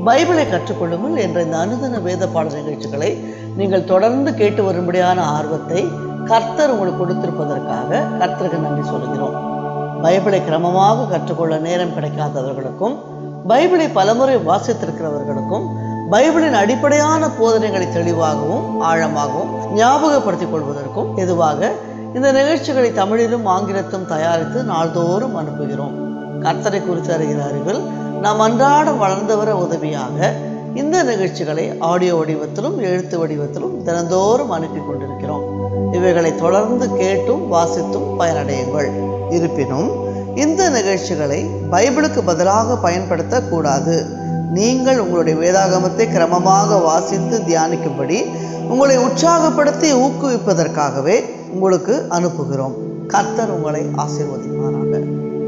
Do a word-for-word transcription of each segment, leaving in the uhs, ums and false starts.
பைபிளை கற்றுக்கொள்ளுங்கள் என்ற இந்த அனுதின வேத பாட நிகழ்ச்சிகளை நீங்கள் தொடர்ந்து கேட்டு வரும்படியான ஆர்வத்தை கர்த்தர் உங்களுக்கு கொடுத்திருப்பதற்காக கர்த்தருக்கு நன்றி சொல்கிறோம். பைபிளை கிரமமாக கற்றுக்கொள்ள நேரம் கிடைக்காதவர்களுக்கும், பைபிளை பலமுறை வாசித்திருக்கிறவர்களுக்கும், பைபிளின் அடிப்படையான போதனைகளை தெளிவாகவும் ஆழமாகவும் ஞாபகப்படுத்திக் கொள்வதற்கும் எதுவாக இந்த நிகழ்ச்சிகளை தமிழிலும் ஆங்கிலத்தும் தயாரித்து நாள்தோறும் அனுப்புகிறோம். கர்த்தரை குறித்து அறிகிற அறிவில் நாம் அன்றாடம் வளர்ந்து வர உதவியாக இந்த நிகழ்ச்சிகளை ஆடியோ வடிவத்திலும் எழுத்து வடிவத்திலும் தினந்தோறும் அனுப்பி கொண்டிருக்கிறோம். இவைகளை தொடர்ந்து கேட்டும் வாசித்தும் பயனடையுங்கள். இருப்பினும் இந்த நிகழ்ச்சிகளை பைபிளுக்கு பதிலாக பயன்படுத்தக்கூடாது. நீங்கள் உங்களுடைய வேதாகமத்தை கிரமமாக வாசித்து தியானிக்கும்படி உங்களை உற்சாகப்படுத்தி ஊக்குவிப்பதற்காகவே உங்களுக்கு அனுப்புகிறோம். கர்த்தர் உங்களை ஆசீர்வதிப்பாராக.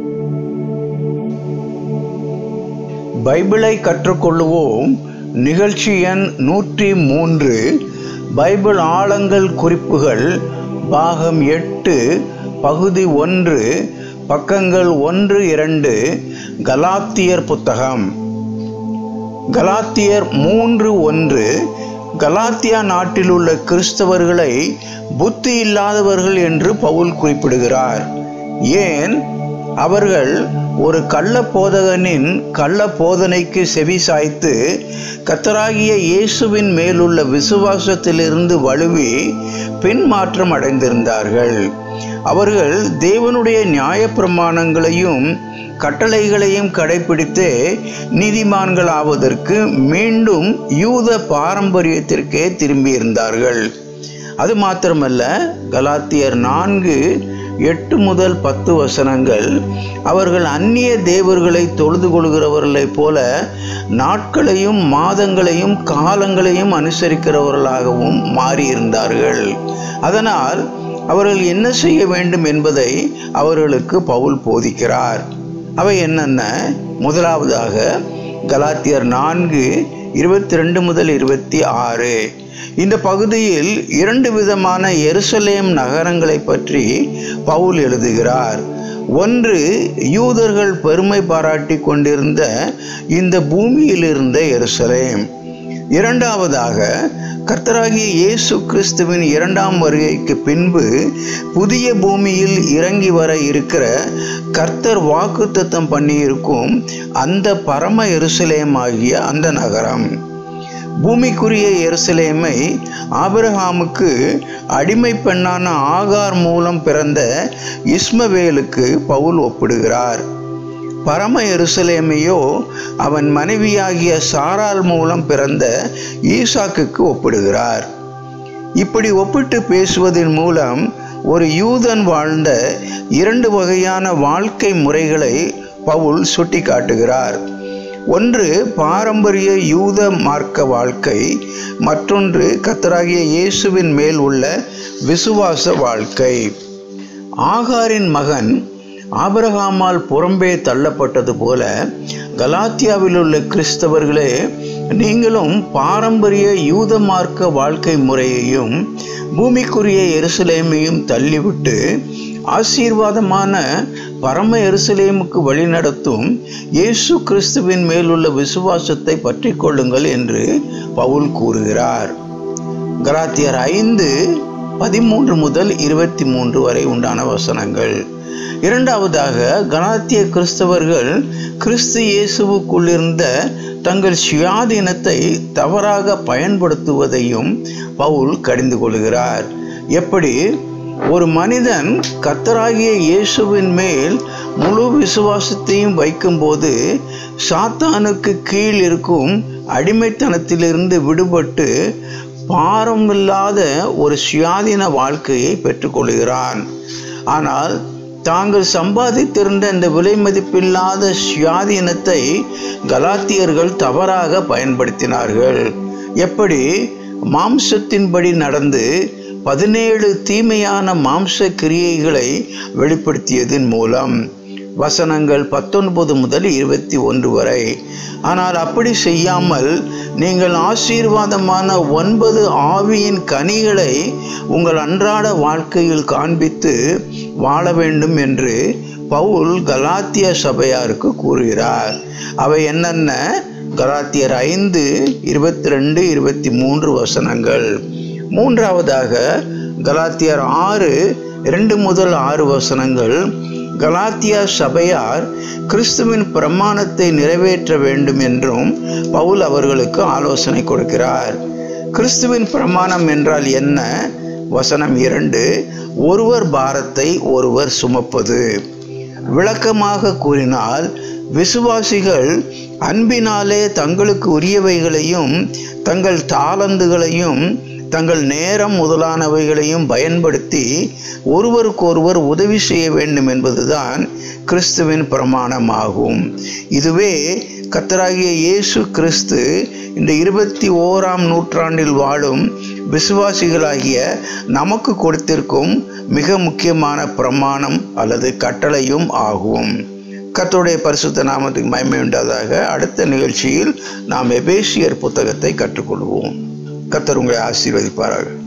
பைபிளை கற்றுக்கொள்ளுவோம் நிகழ்ச்சி எண் நூற்றி மூன்று. பைபிள் ஆழங்கள் குறிப்புகள் பாகம் எட்டு, பகுதி ஒன்று, பக்கங்கள் ஒன்று இரண்டு. கலாத்தியர் புத்தகம். கலாத்தியர் மூன்று ஒன்று. கலாத்தியா நாட்டில் உள்ள கிறிஸ்தவர்களை புத்தி இல்லாதவர்கள் என்று பவுல் குறிப்பிடுகிறார். ஏன்? அவர்கள் ஒரு கள்ள போதகனின் கள்ள போதனைக்கு செவி சாய்த்து கர்த்தராகிய இயேசுவின் மேலுள்ள விசுவாசத்திலிருந்து வலுவி பின்மாற்றம் அடைந்திருந்தார்கள். அவர்கள் தேவனுடைய நியாயப்பிரமாணங்களையும் கட்டளைகளையும் கடைபிடித்து நீதிமான்களாவதற்கு மீண்டும் யூத பாரம்பரியத்திற்கே திரும்பியிருந்தார்கள். அது மாத்திரமல்ல, கலாத்தியர் நான்கு எட்டு முதல் பத்து வசனங்கள் அவர்கள் அந்நிய தேவர்களை தொழுது கொள்கிறவர்களைப் போல நாட்களையும் மாதங்களையும் காலங்களையும் அனுசரிக்கிறவர்களாகவும் மாறியிருந்தார்கள். அதனால் அவர்கள் என்ன செய்ய வேண்டும் என்பதை அவர்களுக்கு பவுல் போதிக்கிறார். அவை என்னென்ன? முதலாவதாக கலாத்தியர் நான்கு இருபத்தி ரெண்டு முதல் இருபத்தி ஆறு. இந்த பகுதியில் இரண்டு விதமான எருசலேம் நகரங்களை பற்றி பவுல் எழுதுகிறார். ஒன்று, யூதர்கள் பெருமை பாராட்டி கொண்டிருந்த இந்த பூமியில் இருந்த எருசலேம். இரண்டாவதாக, கர்த்தராகிய இயேசு கிறிஸ்துவின் இரண்டாம் வருகைக்கு பின்பு புதிய பூமியில் இறங்கி வர இருக்கிற கர்த்தர் வாக்குத்தத்தம் பண்ணியிருக்கும் அந்த பரம எருசலேம் ஆகிய அந்த நகரம். பூமிக்குரிய எருசலேமை ஆபிரகாமுக்கு அடிமை பெண்ணான ஆகார் மூலம் பிறந்த இஸ்மவேலுக்கு பவுல் ஒப்பிடுகிறார். பரம எருசலேமையோ அவன் மனைவியாகிய சாராள் மூலம் பிறந்த ஈசாக்குக்கு ஒப்பிடுகிறார். இப்படி ஒப்பிட்டு பேசுவதன் மூலம் ஒரு யூதன் வாழ்ந்த இரண்டு வகையான வாழ்க்கை முறைகளை பவுல் சுட்டி காட்டுகிறார். ஒன்று பாரம்பரிய யூத மார்க்க வாழ்க்கை, மற்றொன்று கர்த்தராகிய இயேசுவின் மேல் உள்ள விசுவாச வாழ்க்கை. ஆகாரின் மகன் ஆபிரகாமால் புறம்பே தள்ளப்பட்டது போல கலாத்தியாவில் உள்ள கிறிஸ்தவர்களே, நீங்களும் பாரம்பரிய யூத மார்க்க வாழ்க்கை முறையையும் பூமிக்குரிய எருசலேமையும் தள்ளிவிட்டு ஆசீர்வாதமான பரம எருசலேமுக்கு வழிநடத்தும் இயேசு கிறிஸ்துவின் மேலுள்ள விசுவாசத்தை பற்றி கொள்ளுங்கள் என்று பவுல் கூறுகிறார். கலாத்தியர் ஐந்து பதிமூன்று முதல் இருபத்தி மூன்று வரை உண்டான வசனங்கள். இரண்டாவதாக, கலாத்திய கிறிஸ்தவர்கள் கிறிஸ்து இயேசுவுக்குள்ளிருந்த தங்கள் சுயாதீனத்தை தவறாக பயன்படுத்துவதையும் பவுல் கடிந்து கொள்கிறார். எப்படி? ஒரு மனிதன் கர்த்தராகிய இயேசுவின் மேல் முழு விசுவாசத்தையும் வைக்கும்போது சாத்தானுக்கு கீழ் இருக்கும் அடிமைத்தனத்திலிருந்து விடுபட்டு பாரமில்லாத ஒரு சுயாதீன வாழ்க்கையை பெற்றுக்கொள்கிறான். ஆனால் தாங்கள் சம்பாதித்திருந்த இந்த விலை மதிப்பில்லாத சுயாதீனத்தை கலாத்தியர்கள் தவறாக பயன்படுத்தினார்கள். எப்படி? மாம்சத்தின்படி நடந்து பதினேழு தீமையான மாம்ச கிரியைகளை வெளிப்படுத்தியதன் மூலம். வசனங்கள் பத்தொன்பது முதல் இருபத்தி ஒன்று வரை. ஆனால் அப்படி செய்யாமல் நீங்கள் ஆசீர்வாதமான ஒன்பது ஆவியின் கனிகளை உங்கள் அன்றாட வாழ்க்கையில் காண்பித்து வாழ வேண்டும் என்று பவுல் கலாத்திய சபையாருக்கு கூறுகிறார். அவை என்னென்ன? கலாத்தியர் ஐந்து இருபத்தி ரெண்டு இருபத்தி மூன்று வசனங்கள். மூன்றாவதாக கலாத்தியர் ஆறு இரண்டு முதல் ஆறு வசனங்கள். கலாத்தியா சபையார் கிறிஸ்துவின் பிரமாணத்தை நிறைவேற்ற வேண்டும் என்றும் பவுல் அவர்களுக்கு ஆலோசனை கொடுக்கிறார். கிறிஸ்துவின் பிரமாணம் என்றால் என்ன? வசனம் இரண்டு, ஒருவர் பாரத்தை ஒருவர் சுமப்பது. விளக்கமாக கூறினால், விசுவாசிகள் அன்பினாலே தங்களுக்கு உரியவைகளையும் தங்கள் தாளந்துகளையும் தங்கள் நேரம் முதலானவைகளையும் பயன்படுத்தி ஒருவருக்கொருவர் உதவி செய்ய வேண்டும் என்பதுதான் கிறிஸ்துவின் பிரமாணமாகும். இதுவே கர்த்தராகிய இயேசு கிறிஸ்து இந்த இருபத்தி ஓராம் நூற்றாண்டில் வாழும் விசுவாசிகளாகிய நமக்கு கொடுத்திருக்கும் மிக முக்கியமான பிரமாணம் அல்லது கட்டளையும் ஆகும். கர்த்தருடைய பரிசுத்த நாமத்துக்கு மகிமை உண்டாதாக. அடுத்த நிகழ்ச்சியில் நாம் எபேசியர் புத்தகத்தை கற்றுக்கொள்வோம். கர்த்தர் உங்களை ஆசீர்வதிப்பாராக.